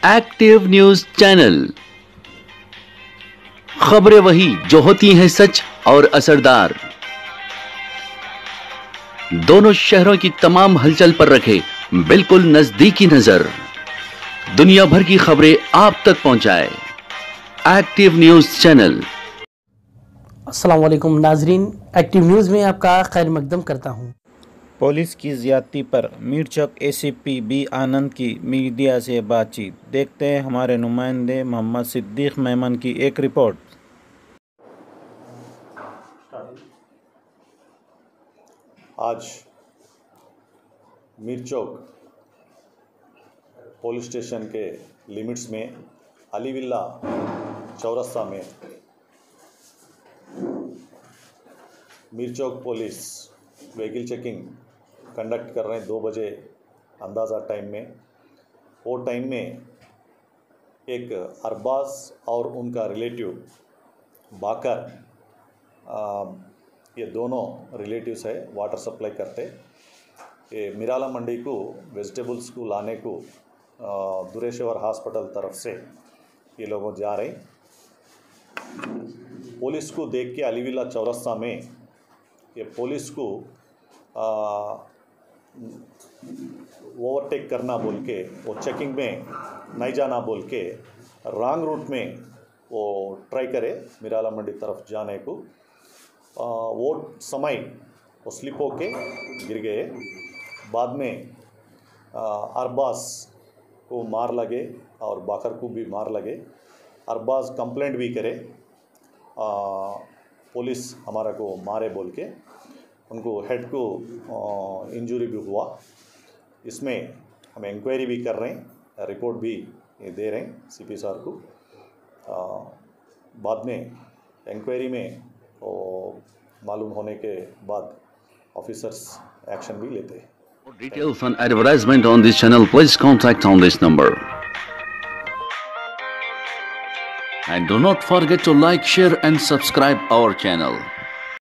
Active news channel. खबरें वही जो होती हैं सच और असरदार। दोनों शहरों की तमाम हलचल पर रखे बिल्कुल नजदीकी नजर। दुनिया भर की खबरें आप तक पहुंचाए। Active news channel. अस्सलाम वालेकुम नाजरीन, एक्टिव न्यूज़ में आपका खैर मकदम करता हूं। पुलिस की ज्यादती पर मीरचौक एसीपी बी आनंद की मीडिया से बातचीत। देखते हैं हमारे नुमाइंदे मोहम्मद सिद्दीक मेमन की एक रिपोर्ट। आज मीरचौक पुलिस स्टेशन के लिमिट्स में अलीविल्ला चौरस्ता में Mirchowk police vehicle checking conduct कर रहे हैं 2 बजे अंदाज़ा टाइम में। वो टाइम में एक अरबाज और उनका रिलेटिव बाकर, ये दोनों रिलेटिव्स है, वाटर सप्लाई करते। ये मिराला मंडी को वेजिटेबल्स को लाने को दुरेश्वर हॉस्पिटल तरफ से ये लोग जा रहे। पुलिस को देख के अलीविल्ला चौरस्ता में ये पुलिस को ओवरटेक करना बोल के, वो चेकिंग में नहीं जाना बोल के रॉन्ग रूट में वो ट्राई करे मिराला मंडी तरफ जाने को। वो समय वो स्लिप होके गिर गए। बाद में अरबाज को मार लगे और बाकर को भी मार लगे। अरबाज कंप्लेंट भी करे, पुलिस हमारा को मारे बोल के। उनको हेड को इंजरी भी हुआ। इसमें हम इंक्वायरी भी कर रहे हैं, रिपोर्ट भी दे रहे हैं सीपी साहब को। बाद में इंक्वायरी में मालूम होने के बाद ऑफिसर्स एक्शन भी लेते हैं। For details and advertisement on this channel, please contact on this number. And do not forget to like, share and subscribe our channel.